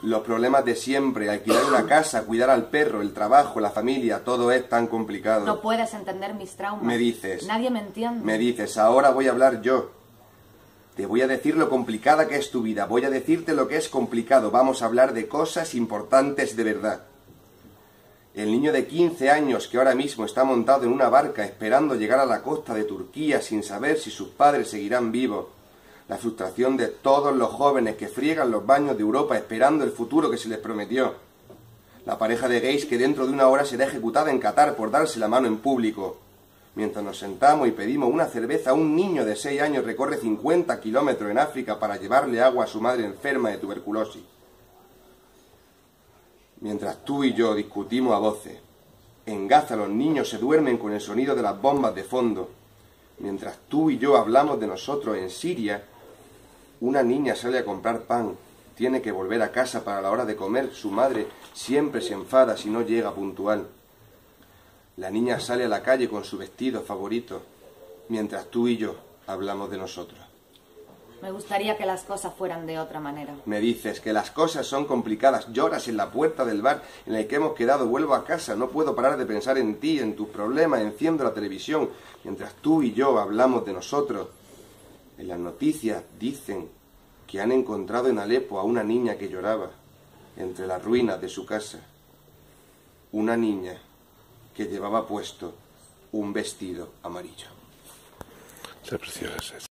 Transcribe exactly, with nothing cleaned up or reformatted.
Los problemas de siempre, alquilar una casa, cuidar al perro, el trabajo, la familia, todo es tan complicado. No puedes entender mis traumas. Me dices. Nadie me entiende. Me dices, ahora voy a hablar yo. Te voy a decir lo complicada que es tu vida, voy a decirte lo que es complicado, vamos a hablar de cosas importantes de verdad. El niño de quince años que ahora mismo está montado en una barca esperando llegar a la costa de Turquía sin saber si sus padres seguirán vivos. La frustración de todos los jóvenes que friegan los baños de Europa esperando el futuro que se les prometió. La pareja de gays que dentro de una hora será ejecutada en Qatar por darse la mano en público. Mientras nos sentamos y pedimos una cerveza, un niño de seis años recorre cincuenta kilómetros en África para llevarle agua a su madre enferma de tuberculosis. Mientras tú y yo discutimos a voces, en Gaza los niños se duermen con el sonido de las bombas de fondo. Mientras tú y yo hablamos de nosotros en Siria, una niña sale a comprar pan, tiene que volver a casa para la hora de comer, su madre siempre se enfada si no llega puntual. La niña sale a la calle con su vestido favorito, mientras tú y yo hablamos de nosotros. Me gustaría que las cosas fueran de otra manera. Me dices que las cosas son complicadas, lloras en la puerta del bar en el que hemos quedado, vuelvo a casa, no puedo parar de pensar en ti, en tus problemas, enciendo la televisión, mientras tú y yo hablamos de nosotros. En las noticias dicen que han encontrado en Alepo a una niña que lloraba entre las ruinas de su casa. Una niña que llevaba puesto un vestido amarillo. Qué preciosa es.